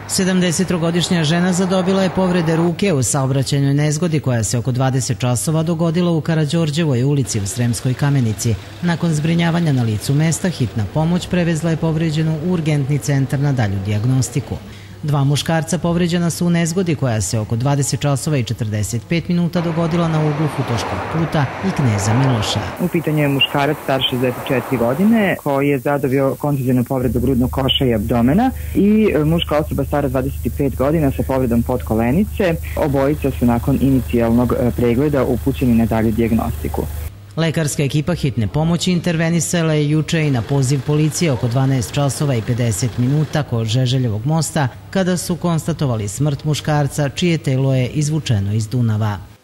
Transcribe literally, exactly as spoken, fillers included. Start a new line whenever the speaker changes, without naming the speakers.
sedamdesettrogodišnja žena zadobila je povrede ruke u saobraćajnoj nezgodi koja se oko dvadeset časova dogodila u Karađorđevoj ulici u Sremskoj Kamenici. Nakon zbrinjavanja na licu mesta, hitna pomoć prevezla je povređenu u urgentni centar na dalju dijagnostiku. Dva muškarca povređena su u nezgodi koja se oko dvadeset časova i četrdeset pet minuta dogodila na uglu Futoškog puta i Kneza Miloša.
U pitanju je muškarac star šezdeset četiri godine koji je zadobio kontuzijnu povredu grudnog koša i abdomena i muška osoba stara dvadeset pet godina sa povredom podkolenice. Obojica su nakon inicijalnog pregleda upućeni na dalju dijagnostiku.
Lekarska ekipa hitne pomoći intervenisala je juče i na poziv policije oko dvanaest časova i pedeset minuta kod Žeželjevog mosta kada su konstatovali smrt muškarca čije telo je izvučeno iz Dunava.